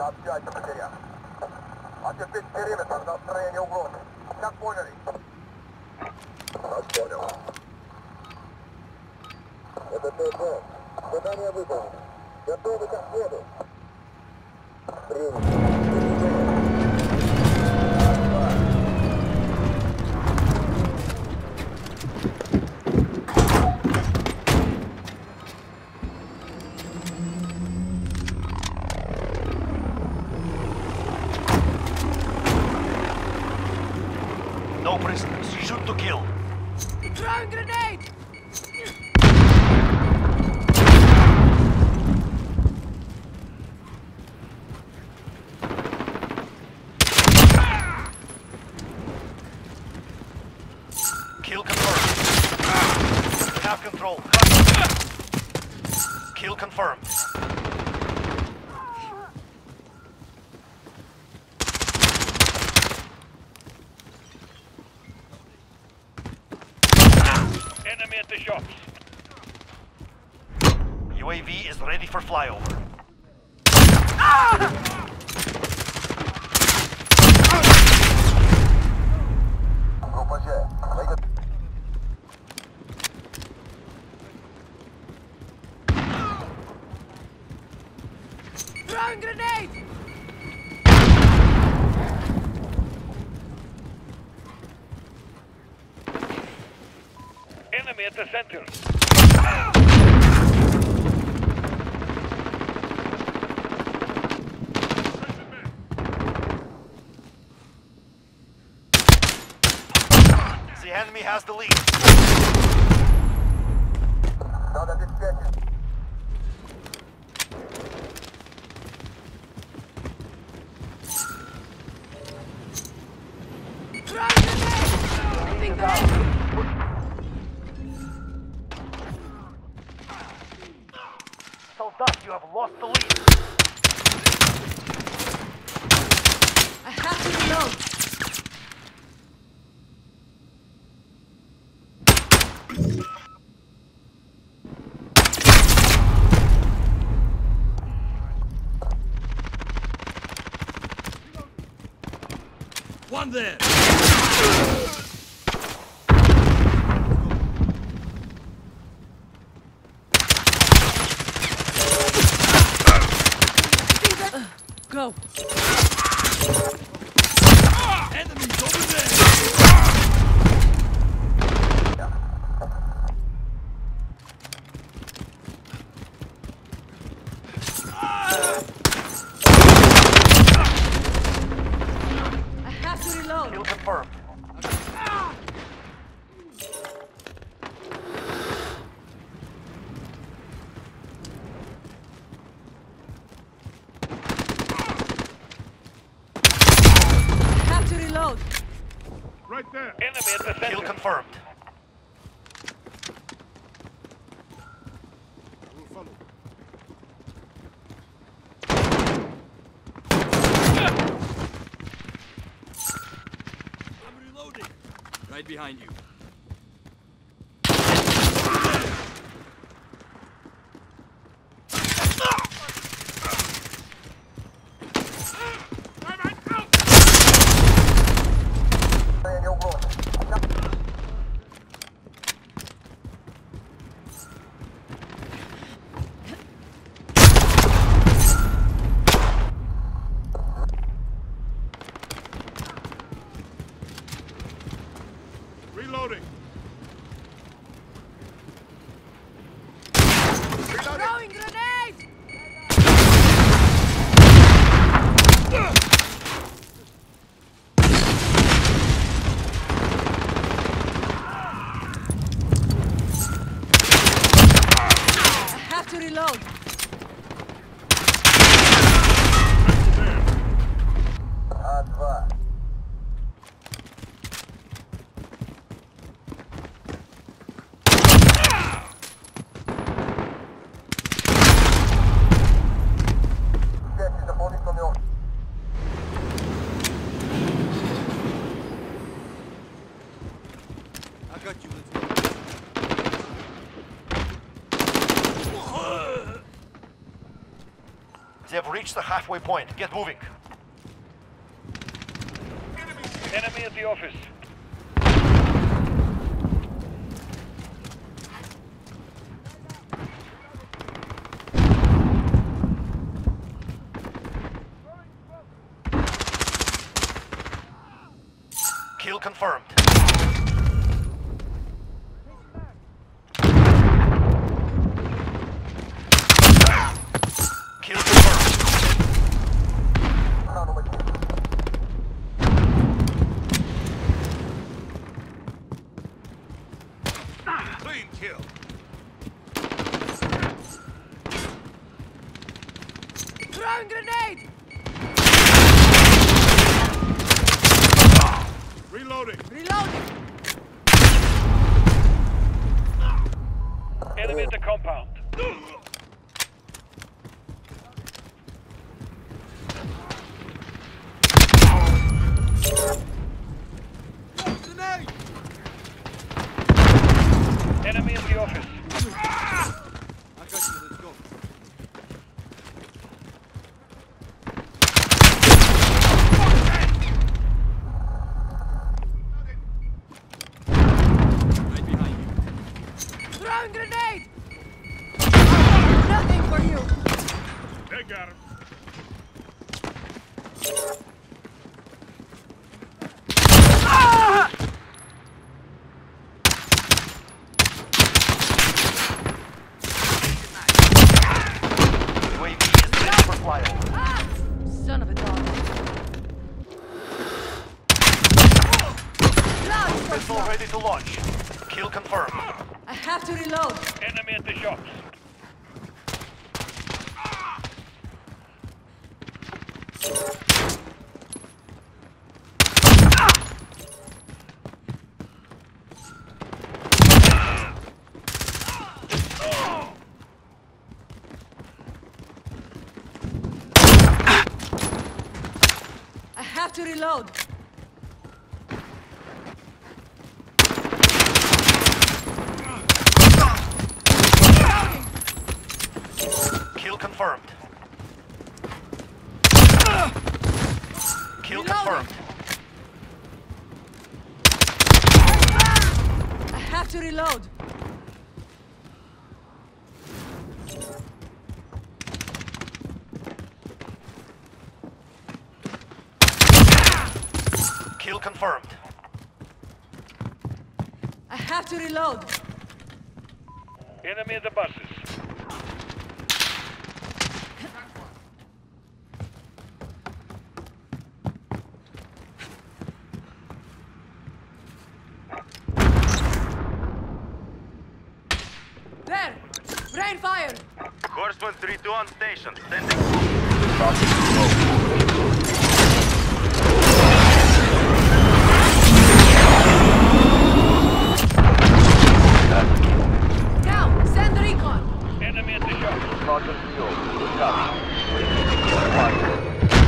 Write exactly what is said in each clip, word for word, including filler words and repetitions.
Сообщайте потерям. Оцепить периметр до устранения угрозы. Как поняли? Вас понял. Это ТП. Задание выполнено. Готовы к отходу. Принято. No prisoners. Shoot to kill. Throwing grenade! Kill confirmed. We have control. Kill confirmed. Enemy at the shops. U A V is ready for flyover. Группа Ж. Выйдет. Throwing grenade! Enemy at the center. The enemy has the lead. Надо обеспечить. Throwing grenade! Moving back! Soldat, you have lost the lead. I have to reload! One there! Go! Enemies over there! I have to reload! Kill confirmed. I have to reload! Right there! Enemy at the center. Kill confirmed. We'll follow. I'm reloading! Right behind you. Устранение угрозы. Reloading! They've reached the halfway point. Get moving. Enemy at the office. Kill confirmed. Kill confirmed. Clean kill. Throwing grenade! Reloading. Reloading! Enemy at the compound. Grenade. Enemy in the office. I got you. Let's go. Right behind you. Throwing grenade! Nothing for you! They got him. U A V is ready for flyover. Ah! Son of a dog. Blood! Missile ready to launch. Kill confirmed. I have to reload. Enemy at the shops. I have to reload. Kill confirmed. Kill Reloading. confirmed. I have to reload. Kill confirmed. I have to reload. Enemy at the buses. There! Rain fire! Horseman three two on station. Sending. Now, send recon! Enemy at the shops. Roger, fuel. Good copy. Fire.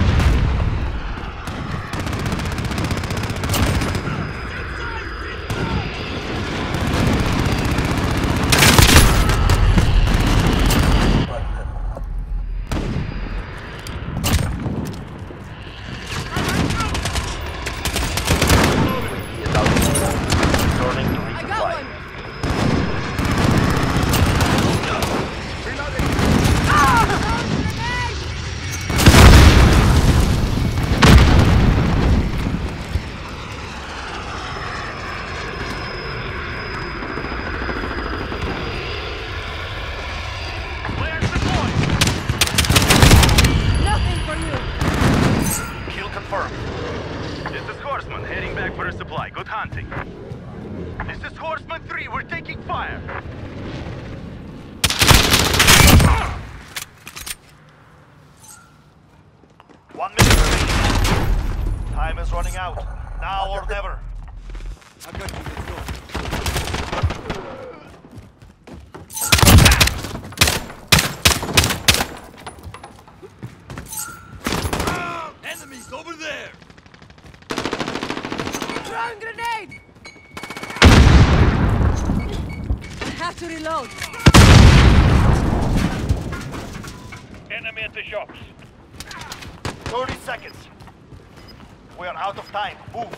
I got one! Ah! Grenade! Where's the point? Nothing for you! Kill confirmed. This is Horseman heading back for a supply. Good hunting. This is Horseman three. We're taking fire. One minute remaining. Time is running out. Now or never. I got you. Let's go. Enemies over there. Throwing grenade! I have to reload. Enemy at the shops. thirty seconds. We are out of time. Move.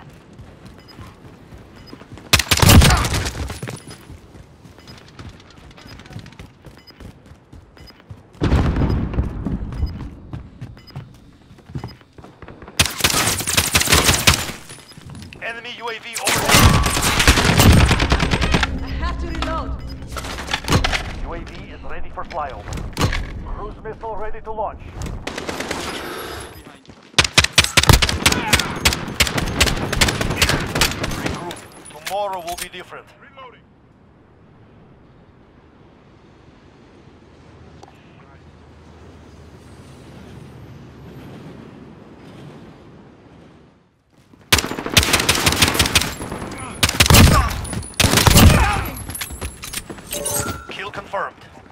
Enemy U A V overhead. I have to reload. U A V is ready for flyover. Cruise missile ready to launch. Regroup. Tomorrow will be different. Reloading. Kill confirmed.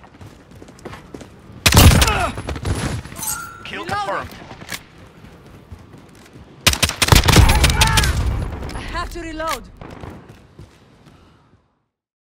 Kill Reloading. confirmed. I have to reload.